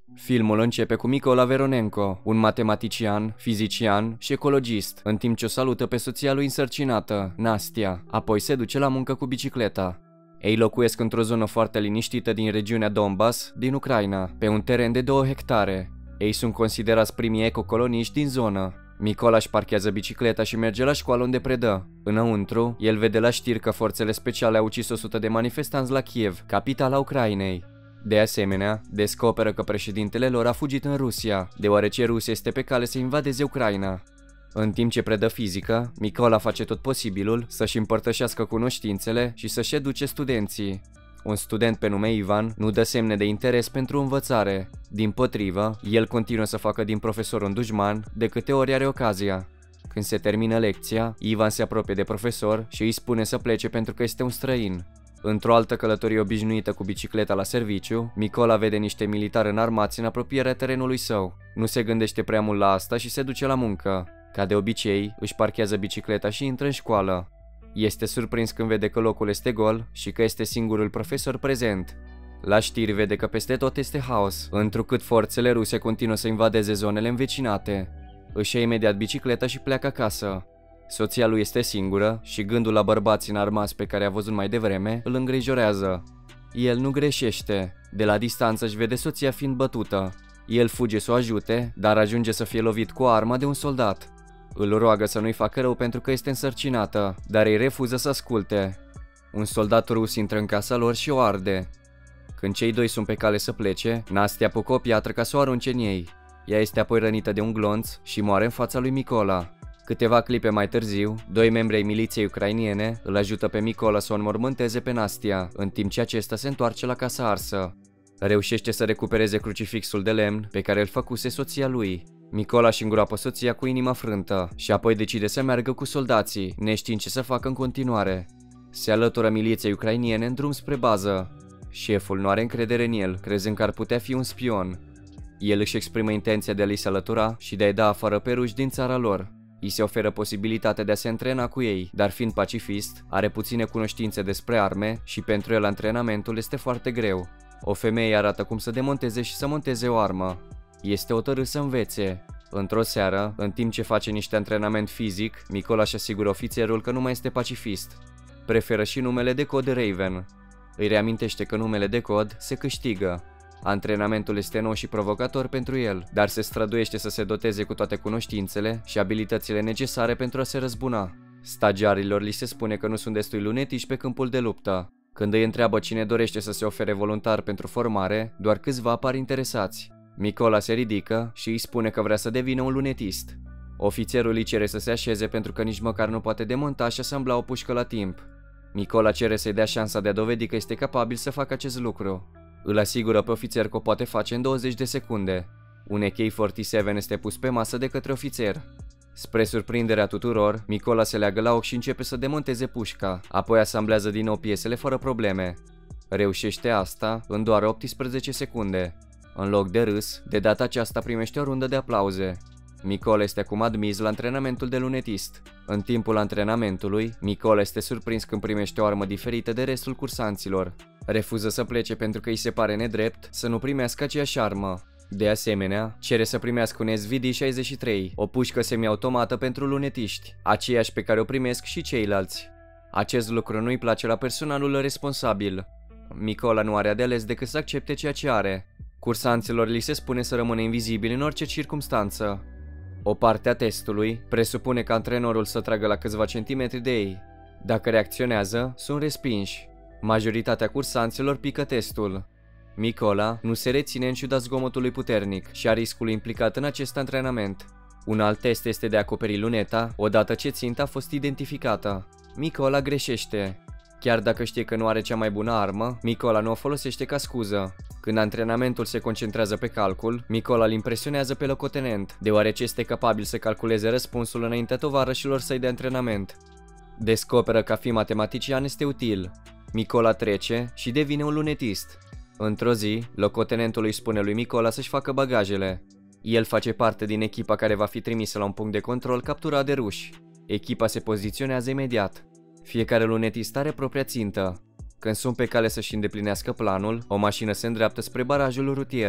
Filmul începe cu Micola Veronenko, un matematician, fizician și ecologist, în timp ce o salută pe soția lui însărcinată, Nastia, apoi se duce la muncă cu bicicleta. Ei locuiesc într-o zonă foarte liniștită din regiunea Donbass, din Ucraina, pe un teren de 2 hectare. Ei sunt considerați primii ecocoloniști din zonă. Micola își parchează bicicleta și merge la școală unde predă. Înăuntru, el vede la știri că forțele speciale au ucis 100 de manifestanți la Kiev, capitala Ucrainei. De asemenea, descoperă că președintele lor a fugit în Rusia, deoarece Rusia este pe cale să invadeze Ucraina. În timp ce predă fizică, Micola face tot posibilul să-și împărtășească cunoștințele și să-și educe studenții. Un student pe nume Ivan nu dă semne de interes pentru învățare. Dimpotrivă, el continuă să facă din profesor un dușman de câte ori are ocazia. Când se termină lecția, Ivan se apropie de profesor și îi spune să plece pentru că este un străin. Într-o altă călătorie obișnuită cu bicicleta la serviciu, Micola vede niște militari înarmați în apropierea terenului său. Nu se gândește prea mult la asta și se duce la muncă. Ca de obicei, își parchează bicicleta și intră în școală. Este surprins când vede că locul este gol și că este singurul profesor prezent. La știri vede că peste tot este haos, întrucât forțele ruse continuă să invadeze zonele învecinate. Își ia imediat bicicleta și pleacă acasă. Soția lui este singură și gândul la bărbații înarmați pe care a văzut mai devreme îl îngrijorează. El nu greșește. De la distanță își vede soția fiind bătută. El fuge să o ajute, dar ajunge să fie lovit cu o armă de un soldat. Îl roagă să nu-i facă rău pentru că este însărcinată, dar ei refuză să asculte. Un soldat rus intră în casa lor și o arde. Când cei doi sunt pe cale să plece, Nastia apucă o piatră ca să o arunce în ei. Ea este apoi rănită de un glonț și moare în fața lui Micola. Câteva clipe mai târziu, 2 membri ai miliției ucrainiene îl ajută pe Micola să o înmormânteze pe Nastia, în timp ce acesta se întoarce la casa arsă. Reușește să recupereze crucifixul de lemn pe care îl făcuse soția lui. Micola își îngroapă soția cu inima frântă și apoi decide să meargă cu soldații, neștiind ce să facă în continuare. Se alătură miliției ucrainiene în drum spre bază. Șeful nu are încredere în el, crezând că ar putea fi un spion. El își exprimă intenția de a li se alătura și de a-i da afară pe ruși din țara lor. Îi se oferă posibilitatea de a se antrena cu ei, dar fiind pacifist, are puține cunoștințe despre arme și pentru el antrenamentul este foarte greu. O femeie arată cum să demonteze și să monteze o armă. Este hotărât să învețe. Într-o seară, în timp ce face niște antrenament fizic, Micola își asigură ofițerul că nu mai este pacifist. Preferă și numele de cod Raven. Îi reamintește că numele de cod se câștigă. Antrenamentul este nou și provocator pentru el, dar se străduiește să se doteze cu toate cunoștințele și abilitățile necesare pentru a se răzbuna. Stagiarilor li se spune că nu sunt destui lunetici pe câmpul de luptă. Când îi întreabă cine dorește să se ofere voluntar pentru formare, doar câțiva apar interesați. Micola se ridică și îi spune că vrea să devină un lunetist. Ofițerul îi cere să se așeze pentru că nici măcar nu poate demonta și asambla o pușcă la timp. Micola cere să-i dea șansa de a dovedi că este capabil să facă acest lucru. Îl asigură pe ofițer că o poate face în 20 de secunde. Un AK-47 este pus pe masă de către ofițer. Spre surprinderea tuturor, Micola se leagă la ochi și începe să demonteze pușca, apoi asamblează din nou piesele fără probleme. Reușește asta în doar 18 secunde. În loc de râs, de data aceasta primește o rundă de aplauze. Micola este acum admis la antrenamentul de lunetist. În timpul antrenamentului, Micola este surprins când primește o armă diferită de restul cursanților. Refuză să plece pentru că îi se pare nedrept să nu primească aceeași armă. De asemenea, cere să primească un SVD-63, o pușcă semiautomată pentru lunetiști, aceeași pe care o primesc și ceilalți. Acest lucru nu îi place la personalul responsabil. Micola nu are de ales decât să accepte ceea ce are. Cursanților li se spune să rămână invizibili în orice circumstanță. O parte a testului presupune ca antrenorul să tragă la câțiva centimetri de ei. Dacă reacționează, sunt respinși. Majoritatea cursanților pică testul. Micola nu se reține în ciuda zgomotului puternic și a riscului implicat în acest antrenament. Un alt test este de a acoperi luneta odată ce ținta a fost identificată. Micola greșește. Chiar dacă știe că nu are cea mai bună armă, Micola nu o folosește ca scuză. Când antrenamentul se concentrează pe calcul, Micola îl impresionează pe locotenent, deoarece este capabil să calculeze răspunsul înaintea tovarășilor săi de antrenament. Descoperă că a fi matematician este util. Micola trece și devine un lunetist. Într-o zi, locotenentul îi spune lui Micola să-și facă bagajele. El face parte din echipa care va fi trimisă la un punct de control capturat de ruși. Echipa se poziționează imediat. Fiecare lunetist are propria țintă. Când sunt pe cale să-și îndeplinească planul, o mașină se îndreaptă spre barajul rutier.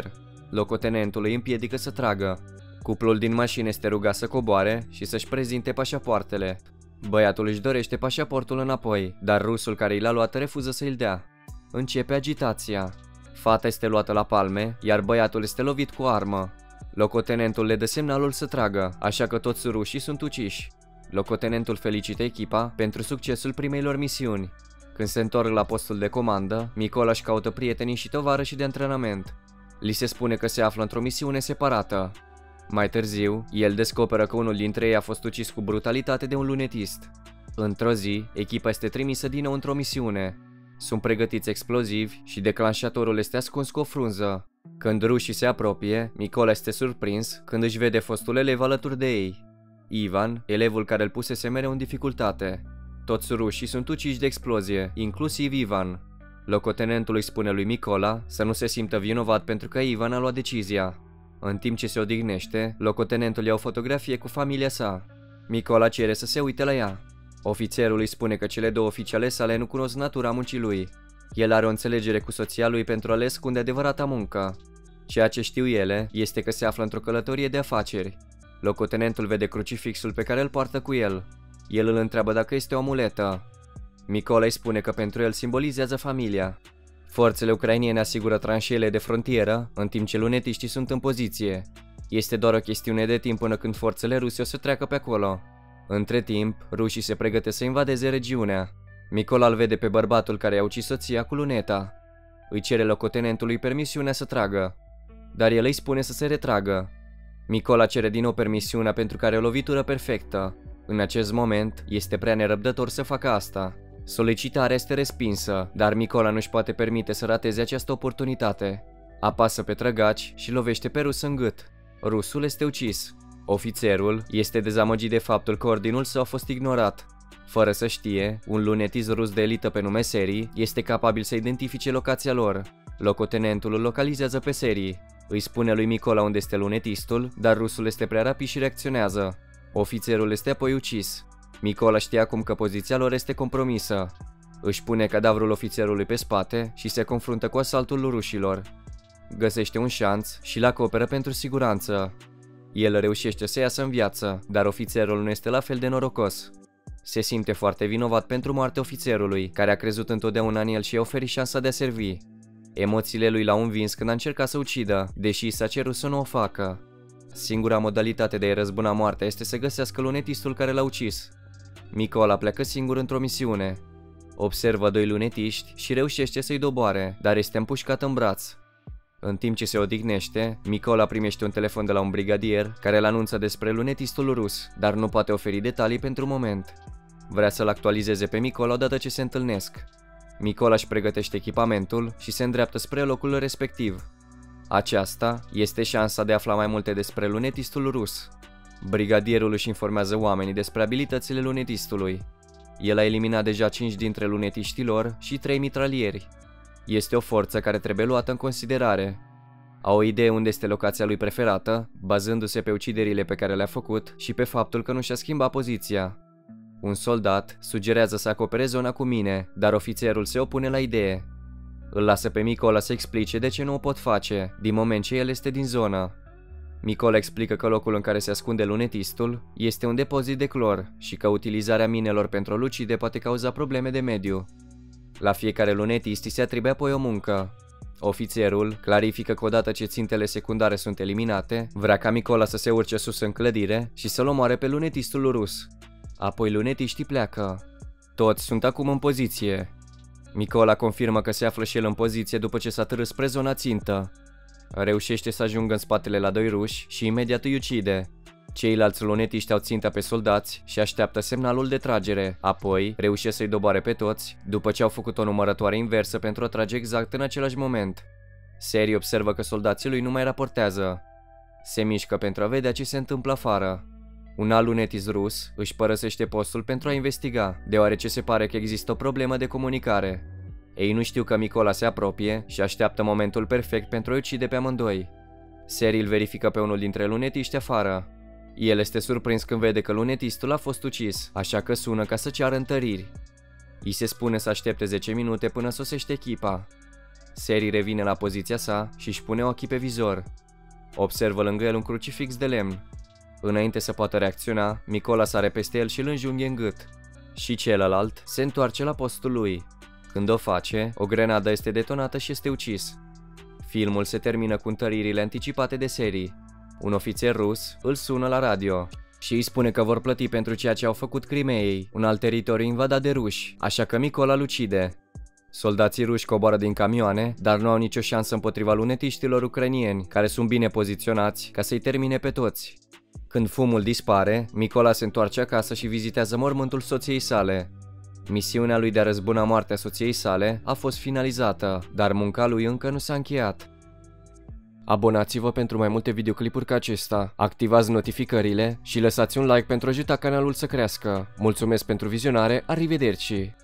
Locotenentul îi împiedică să tragă. Cuplul din mașină este rugat să coboare și să-și prezinte pașapoartele. Băiatul își dorește pașaportul înapoi, dar rusul care i l-a luat refuză să îl dea. Începe agitația. Fata este luată la palme, iar băiatul este lovit cu armă. Locotenentul le dă semnalul să tragă, așa că toți rușii sunt uciși. Locotenentul felicită echipa pentru succesul primei lor misiuni. Când se întorc la postul de comandă, Micola își caută prietenii și tovarășii de antrenament. Li se spune că se află într-o misiune separată. Mai târziu, el descoperă că unul dintre ei a fost ucis cu brutalitate de un lunetist. Într-o zi, echipa este trimisă din nou într-o misiune. Sunt pregătiți explozivi și declanșatorul este ascuns cu o frunză. Când rușii se apropie, Micola este surprins când își vede fostul elev alături de ei. Ivan, elevul care îl pusese mereu în dificultate. Toți rușii sunt uciși de explozie, inclusiv Ivan. Locotenentul îi spune lui Micola să nu se simtă vinovat pentru că Ivan a luat decizia. În timp ce se odihnește, locotenentul ia o fotografie cu familia sa. Micola cere să se uite la ea. Ofițerul îi spune că cele două fiice ale sale nu cunosc natura muncii lui. El are o înțelegere cu soția lui pentru a le ascunde adevărata muncă. Ceea ce știu ele este că se află într-o călătorie de afaceri. Locotenentul vede crucifixul pe care îl poartă cu el. El îl întreabă dacă este o amuletă. Micola îi spune că pentru el simbolizează familia. Forțele ucrainene asigură tranșeele de frontieră, în timp ce lunetiștii sunt în poziție. Este doar o chestiune de timp până când forțele ruse o să treacă pe acolo. Între timp, rușii se pregătesc să invadeze regiunea. Micola îl vede pe bărbatul care i-a ucis soția cu luneta. Îi cere locotenentului permisiunea să tragă, dar el îi spune să se retragă. Micola cere din nou permisiunea pentru că are o lovitură perfectă. În acest moment, este prea nerăbdător să facă asta. Solicitarea este respinsă, dar Micola nu-și poate permite să rateze această oportunitate. Apasă pe trăgaci și lovește pe rus în gât. Rusul este ucis. Ofițerul este dezamăgit de faptul că ordinul său a fost ignorat. Fără să știe, un lunetist rus de elită pe nume Seri este capabil să identifice locația lor. Locotenentul îl localizează pe Seri. Îi spune lui Micola unde este lunetistul, dar rusul este prea rapid și reacționează. Ofițerul este apoi ucis. Micola știe acum că poziția lor este compromisă. Își pune cadavrul ofițerului pe spate și se confruntă cu asaltul rușilor. Găsește un șanț și îl acoperă pentru siguranță. El reușește să iasă în viață, dar ofițerul nu este la fel de norocos. Se simte foarte vinovat pentru moartea ofițerului, care a crezut întotdeauna în el și i-a oferit șansa de a servi. Emoțiile lui l-au învins când a încercat să ucidă, deși s-a cerut să nu o facă. Singura modalitate de a-i răzbuna moartea este să găsească lunetistul care l-a ucis. Micola pleacă singur într-o misiune. Observă doi lunetiști și reușește să-i doboare, dar este împușcat în braț. În timp ce se odihnește, Micola primește un telefon de la un brigadier care îl anunță despre lunetistul rus, dar nu poate oferi detalii pentru moment. Vrea să-l actualizeze pe Micola odată ce se întâlnesc. Micola își pregătește echipamentul și se îndreaptă spre locul respectiv. Aceasta este șansa de a afla mai multe despre lunetistul rus. Brigadierul își informează oamenii despre abilitățile lunetistului. El a eliminat deja 5 dintre lunetiștii lor și 3 mitralieri. Este o forță care trebuie luată în considerare. Au o idee unde este locația lui preferată, bazându-se pe uciderile pe care le-a făcut și pe faptul că nu și-a schimbat poziția. Un soldat sugerează să acopere zona cu mine, dar ofițerul se opune la idee. Îl lasă pe Micola să explice de ce nu o pot face, din moment ce el este din zonă. Micola explică că locul în care se ascunde lunetistul este un depozit de clor și că utilizarea minelor pentru a-l ucide poate cauza probleme de mediu. La fiecare lunetist îi se atribuie apoi o muncă. Ofițerul clarifică că odată ce țintele secundare sunt eliminate, vrea ca Micola să se urce sus în clădire și să-l omoare pe lunetistul rus. Apoi lunetiștii pleacă. Toți sunt acum în poziție. Micola confirmă că se află și el în poziție după ce s-a târâs spre zona țintă. Reușește să ajungă în spatele la 2 ruși și imediat îi ucide. Ceilalți lunetiști au ținta pe soldați și așteaptă semnalul de tragere, apoi reușesc să-i doboare pe toți, după ce au făcut o numărătoare inversă pentru a trage exact în același moment. Seri observă că soldații lui nu mai raportează. Se mișcă pentru a vedea ce se întâmplă afară. Un alt lunetist rus își părăsește postul pentru a investiga, deoarece se pare că există o problemă de comunicare. Ei nu știu că Micola se apropie și așteaptă momentul perfect pentru a ucide pe amândoi. Seri îl verifică pe unul dintre lunetiști afară. El este surprins când vede că lunetistul a fost ucis, așa că sună ca să ceară întăriri. Îi se spune să aștepte 10 minute până sosește echipa. Seri revine la poziția sa și își pune ochii pe vizor. Observă lângă el un crucifix de lemn. Înainte să poată reacționa, Micola sare peste el și îl înjunghe în gât. Și celălalt se întoarce la postul lui. Când o face, o grenadă este detonată și este ucis. Filmul se termină cu întăririle anticipate de serii. Un ofițer rus îl sună la radio și îi spune că vor plăti pentru ceea ce au făcut Crimeei, un alt teritoriu invadat de ruși, așa că Micola îl ucide. Soldații ruși coboară din camioane, dar nu au nicio șansă împotriva lunetiștilor ucrainieni, care sunt bine poziționați ca să-i termine pe toți. Când fumul dispare, Micola se întoarce acasă și vizitează mormântul soției sale. Misiunea lui de a răzbuna moartea soției sale a fost finalizată, dar munca lui încă nu s-a încheiat. Abonați-vă pentru mai multe videoclipuri ca acesta, activați notificările și lăsați un like pentru a ajuta canalul să crească. Mulțumesc pentru vizionare, arrivederci!